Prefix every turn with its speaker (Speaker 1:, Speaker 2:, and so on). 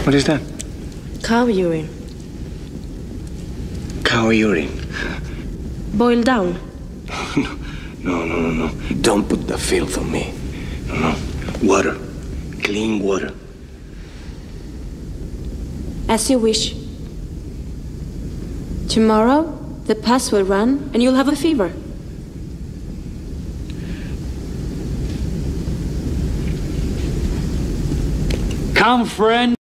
Speaker 1: What is that?
Speaker 2: Cow urine.
Speaker 1: Cow urine.
Speaker 2: Boiled down.
Speaker 1: No. Don't put the filth on me. No. Water. Clean water.
Speaker 2: As you wish. Tomorrow, the pus will run and you'll have a fever.
Speaker 3: Come, friend.